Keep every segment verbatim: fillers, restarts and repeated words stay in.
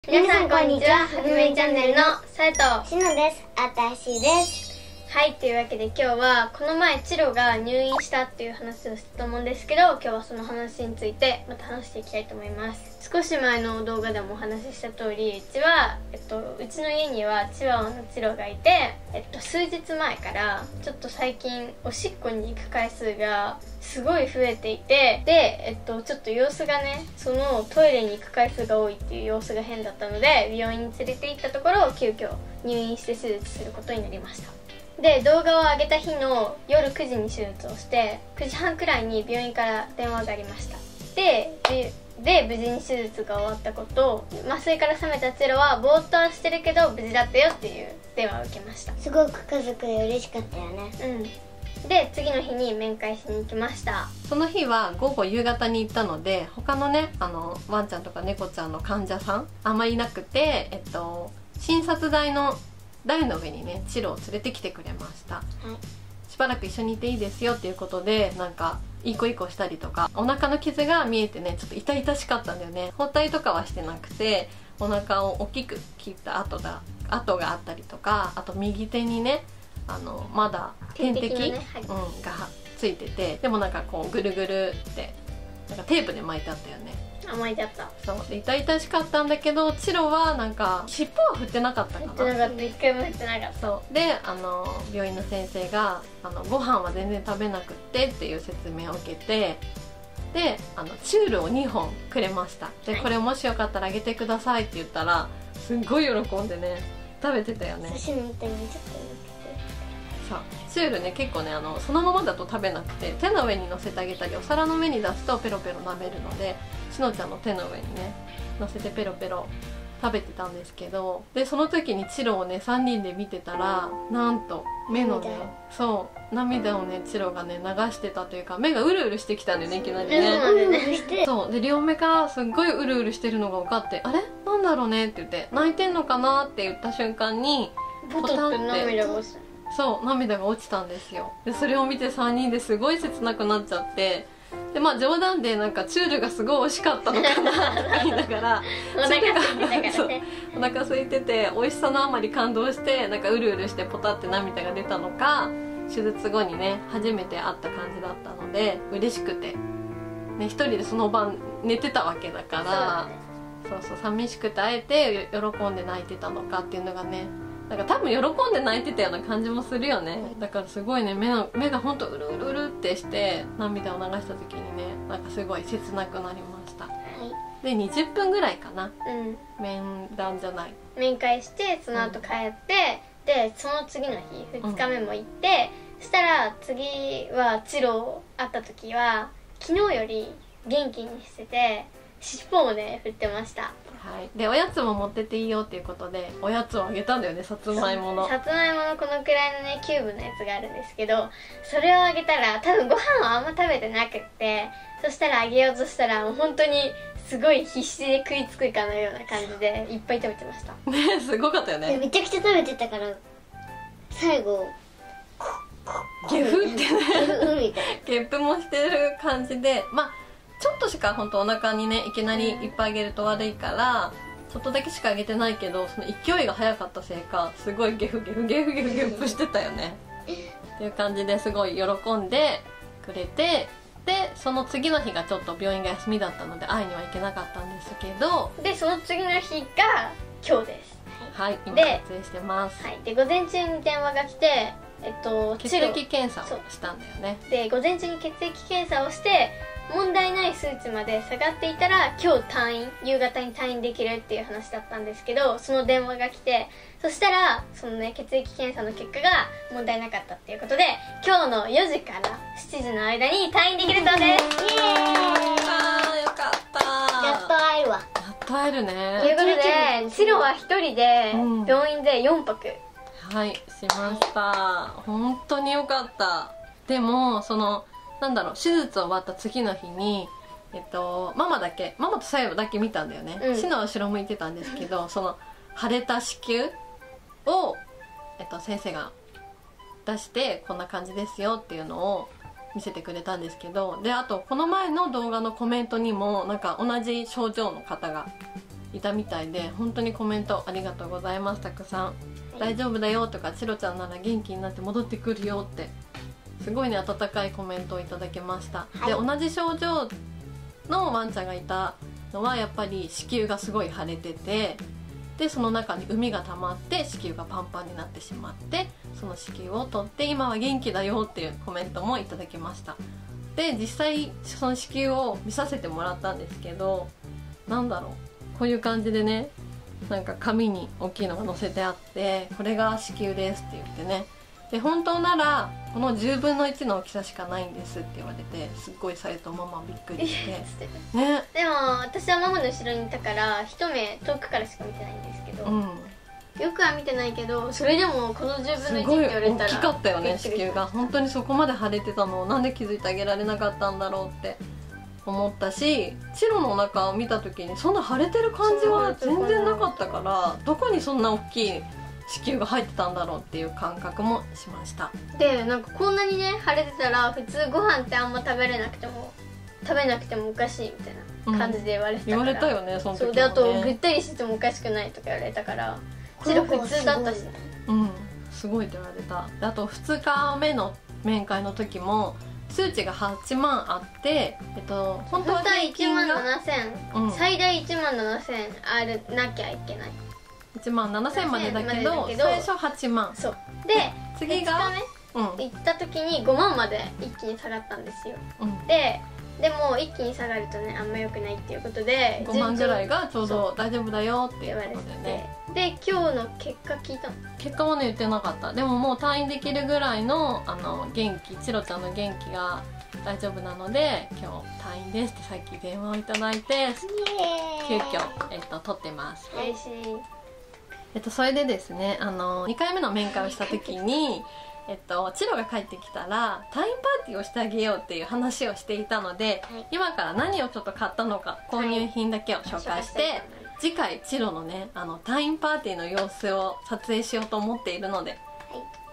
皆さんこんにちは。ハピメイチャンネルのさえとしのです。あたしです。 はい、というわけで今日はこの前チロが入院したっていう話をしたと思うんですけど、今日はその話についてまた話していきたいと思います。少し前の動画でもお話しした通り、うちは、えっと、うちの家にはチワワのチロがいて、えっと、数日前からちょっと最近おしっこに行く回数がすごい増えていて、で、えっと、ちょっと様子がね、そのトイレに行く回数が多いっていう様子が変だったので、病院に連れて行ったところ急遽入院して手術することになりました。で、動画を上げた日の夜くじに手術をして、くじはんくらいに病院から電話がありました。で、で無事に手術が終わったこと、麻酔から覚めたチロはぼーっとはしてるけど無事だったよっていう電話を受けました。 すごく家族で嬉しかったよね。 うん。で、次の日に面会しに行きました。 その日は午後夕方に行ったので、他のね、あのワンちゃんとか猫ちゃんの患者さんあんまりいなくて、えっと診察台の台の上にねチロを連れてきてくれました、はい、しばらく一緒にいていいですよっていうことで、なんかいい子いい子したりとか、お腹の傷が見えてねちょっと痛々しかったんだよね。包帯とかはしてなくて、お腹を大きく切った跡が跡があったりとか、あと右手にねあのまだ点滴、 点滴のね、はい、 うん、がついてて、でもなんかこうぐるぐるってなんかテープで巻いてあったよね。 甘いだった。 そうで痛々しかったんだけど、チロはなんか尻尾は振ってなかったかな。 振ってなかった、一回も振ってなかった。 そうで、あの病院の先生があのご飯は全然食べなくってっていう説明を受けて、であのチュールをにほんくれました。で、これもしよかったらあげてくださいって言ったらすっごい喜んでね食べてたよね。 刺身みたいにちょっとそうチュールね結構ねあのそのままだと食べなくて、手の上に乗せてあげたりお皿の上に出すとペロペロ舐めるので、しのちゃんの手の上にね乗せてペロペロ食べてたんですけど、でその時にチロをねさんにんで見てたら、なんと目のねそう涙をねチロがね流してたというか、目がうるうるしてきたんだよねいきなりね。そうで両目がすっごいうるうるしてるのが分かって、あれなんだろうねって言って、泣いてんのかなって言った瞬間にポトって涙が落ちた。 そう涙が落ちたんですよ。でそれを見てさんにんですごい切なくなっちゃって、でまあ冗談でなんかチュールがすごい美味しかったのかなとか言いながらお腹空いてたからね。 そうお腹空いてて美味しさのあまり感動して、なんかうるうるしてポタって涙が出たのか、手術後にね初めて会った感じだったので嬉しくて、ね、一人でその晩寝てたわけだから、そうそう寂しくて会えて喜んで泣いてたのかっていうのがね、なんか多分喜んで泣いてたような感じもするよね。だからすごいね目の目がほんとうるうるうるってして涙を流した時にね、なんかすごい切なくなりました、はい、でにじゅっぷんぐらいかな、うん、面談じゃない面会して、その後帰って、うん、でその次の日ふつかめも行って、うん、そしたら次はチロ会った時は昨日より元気にしてて尻尾をね振ってました。 はい、でおやつも持ってっていいよっていうことでおやつをあげたんだよね。さつまいものさつまいものこのくらいのねキューブのやつがあるんですけど、それをあげたら多分ご飯はあんま食べてなくって、そしたらあげようとしたらもう本当にすごい必死で食いつくかのような感じでいっぱい食べてましたね。すごかったよね。 めちゃくちゃ食べてたから、最後ゲフってねみたいなゲップもしてる感じで、まあちょっとしか本当お腹にねいきなりいっぱいあげると悪いから、ちょっとだけしかあげてないけど、その勢いが早かったせいかすごいゲフゲフゲフゲフゲフしてたよねっていう感じですごい喜んでくれて、でその次の日がちょっと病院が休みだったので会いには行けなかったんですけど、 でその次の日が今日です。 はい、今撮影してます。 はい、で午前中に電話が来て、えっと、 血液検査をしたんだよね。 で午前中に血液検査をして問題ない数値まで下がっていたら今日退院、夕方に退院できるっていう話だったんですけど、その電話が来て、そしたらそのね血液検査の結果が問題なかったっていうことで、今日のよじからしちじの間に退院できるそうです。イエーイ。 あーよかった。 やっと会えるわ。 やっと会えるね。 ということでチロはひとりで病院でよんぱく、 うん、はいしました。本当によかった。でもそのなんだろう、手術終わった次の日に、えっと、ママだけママと最後だけ見たんだよね。うん、死の後ろ向いてたんですけど、その腫れた子宮を、えっと、先生が出してこんな感じですよっていうのを見せてくれたんですけど、であとこの前の動画のコメントにもなんか同じ症状の方がいたみたいで、本当にコメントありがとうございます。たくさん「大丈夫だよ」とか「チロちゃんなら元気になって戻ってくるよ」ってすごいね温かいコメントをいただきました、はい、で同じ症状のワンちゃんがいたのはやっぱり子宮がすごい腫れてて、でその中に膿が溜まって子宮がパンパンになってしまって、その子宮を取って今は元気だよっていうコメントもいただきました。で実際その子宮を見させてもらったんですけど、なんだろう、こういう感じでね、なんか紙に大きいのが載せてあって、これが子宮ですって言ってね、で本当ならこのじゅうぶんのいちの大きさしかないんですって言われて、すっごいされとママびっくりしてね。 でも私はママの後ろにいたから一目遠くからしか見てないんですけど、うん、よくは見てないけど、それでもこのじゅうぶんのいちって言われたらすごい大きかったよね。子宮が本当にそこまで腫れてたのをなんで気づいてあげられなかったんだろうって思ったし、チロの中を見た時にそんな腫れてる感じは全然なかったから、どこにそんな大きい子宮が入ってたんだろうっていう感覚もしました。 でなんかこんなにね腫れてたら普通ご飯ってあんま食べれなくても食べなくてもおかしいみたいな感じで言われてたから、 うん、言われたよねその時もね。 そうで、あとぐったりしててもおかしくないとか言われたから、チロ普通だったしね。 うんすごいって言われた。であとふつかめの面会の時も数値がはちまんあって、えっと本当は平均がいちまんななせん、うん、最大いちまんななせんあるなきゃいけない。 いちまんななせんまでだけど最初はちまん。 そうで次がうん、行った時にごまんまで一気に下がったんですよ、うん、ででも一気に下がるとねあんま良くないっていうことでごまんぐらいがちょうど大丈夫だよって言われてね。 で今日の結果聞いたの？ 結果はね言ってなかった。でももう退院できるぐらいのあの元気、チロちゃんの元気が大丈夫なので今日退院ですってさっき電話をいただいて急遽、えっと、取ってます。 嬉しい。 えっと、それでですねあのにかいめの面会をした時にえっと、チロが帰ってきたら退院パーティーをしてあげようっていう話をしていたので、はい、今から何をちょっと買ったのか購入品だけを紹介して、はい、次回チロのねあの退院パーティーの様子を撮影しようと思っているので、はい、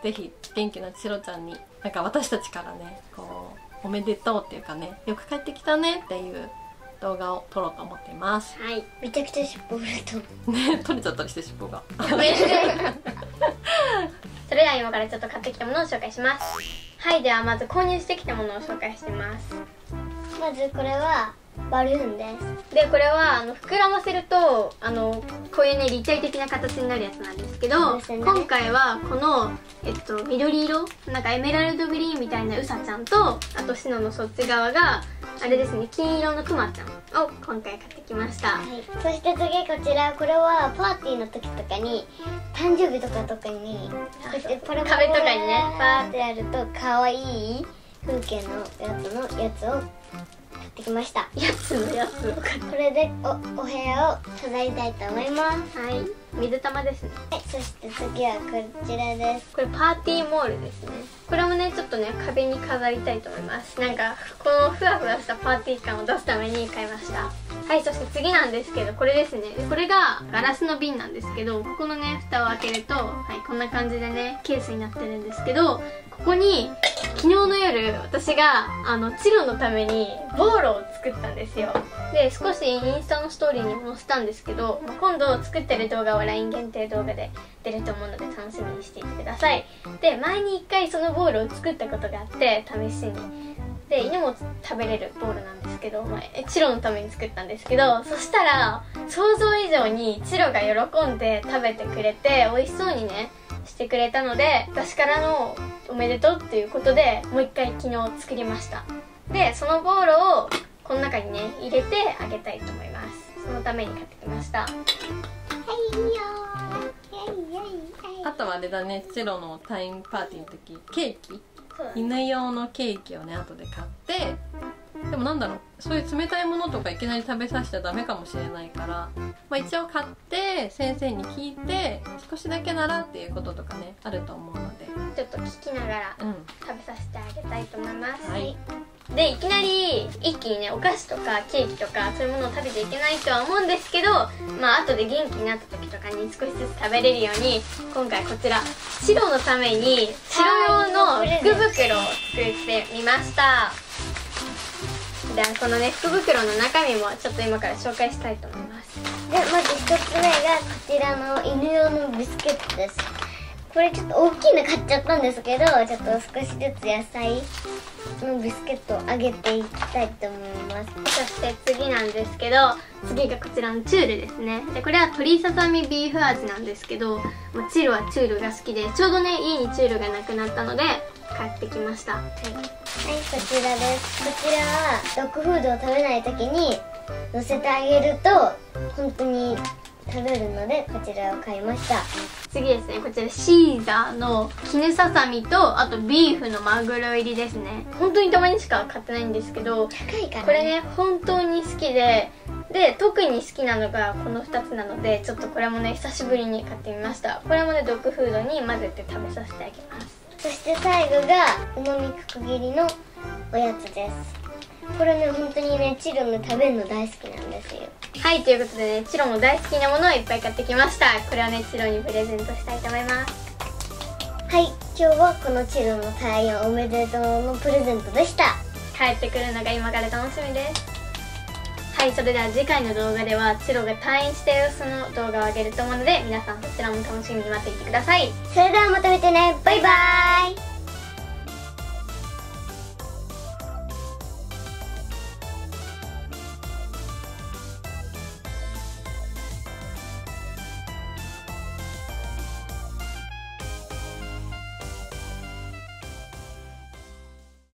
ぜひ元気なチロちゃんになんか私たちからねこうおめでとうっていうかね、よく帰ってきたねっていう動画を撮ろうと思っています。 はい、 めちゃくちゃ尻尾振るとね取れちゃったりして尻尾がそれでは今からちょっと買ってきたものを紹介します。はい、ではまず購入してきたものを紹介してます。 まずこれはバルーンです。 でこれはあの膨らませるとあのこういうね立体的な形になるやつなんですけど、ね、今回はこの、えっと、緑色なんかエメラルドグリーンみたいなウサちゃんと、あとシノのそっち側があれですね、金色のクマちゃんを今回買ってきました、はい、 そして次こちら、これはパーティーの時とかに誕生日とかとかにこうやってパラパラ壁とかにねパーってやると可愛い風景のやつのやつを買ってきました。 やつのやつを買って、 これで お, お部屋を飾りたいと思います。 はい、水玉ですね。 はい、そして次はこちらです。 これパーティーモールですね。これもねちょっとね壁に飾りたいと思います。なんかこのふわふわしたパーティー感を出すために買いました。はい、そして次なんですけど、これですね。これがガラスの瓶なんですけど、ここのね蓋を開けると、はい、こんな感じでねケースになってるんですけど、ここに昨日の夜私があのチロのためにボーロを作ったんですよ。で少しインスタのストーリーにも載せたんですけど、今度作ってる動画は ライン 限定動画で出ると思うので楽しみにしていてください。で前にいっかいそのボールを作ったことがあって試しに、で犬も食べれるボールなんですけど、まあ、チロのために作ったんですけど、そしたら想像以上にチロが喜んで食べてくれて美味しそうにねしてくれたので、私からのおめでとうっていうことでもう一回昨日作りました。でそのボールをこの中にね入れてあげたいと思います。そのために買ってきました。はいよあとはあれだね、チロの退院パーティーの時ケーキ、犬用のケーキをね後で買って、でもなんだろう、そういう冷たいものとかいきなり食べさせちゃダメかもしれないから、まあ、一応買って先生に聞いて少しだけならっていうこととかねあると思うので、 ちょっと聞きながら食べさせてあげたいと思います、 はい、 でいきなり一気にねお菓子とかケーキとかそういうものを食べていけないとは思うんですけど、まあ後で元気になった時とかに少しずつ食べれるように今回こちらチロのためにチロ用の福袋を作ってみました。ではこのね福袋の中身もちょっと今から紹介したいと思います。 でまずひとつめがこちらの犬用のビスケットです。これちょっと大きいの買っちゃったんですけど、ちょっと少しずつ野菜のビスケットをあげていきたいと思います。 そして次なんですけど、次がこちらのチュールですね。でこれは鶏ささみビーフ味なんですけど、もうチルはチュールが好きで、ちょうどね家にチュールがなくなったので買ってきました。はい、 はい、こちらです。こちらはドッグフードを食べない時に乗せてあげると本当に食べるので、こちらを買いました。 次ですね、こちらシーザーの絹ささみと、あとビーフのマグロ入りですね。本当にたまにしか買ってないんですけど、 高いからね、 これね本当に好きで、で特に好きなのがこのふたつなので、ちょっとこれもね久しぶりに買ってみました。これもねドッグフードに混ぜて食べさせてあげます。 そして最後がうまみ角切りのおやつです。これね本当にねチロの食べるの大好きなんですよ。 はい、ということでね、チロも大好きなものをいっぱい買ってきました。これはねチロにプレゼントしたいと思います。 はい、今日はこのチロの退院おめでとうのプレゼントでした。 帰ってくるのが今から楽しみです。はい、それでは次回の動画ではチロが退院した様子の動画を上げると思うので、皆さんそちらも楽しみに待っていてください。 それではまた見てね、バイバーイ。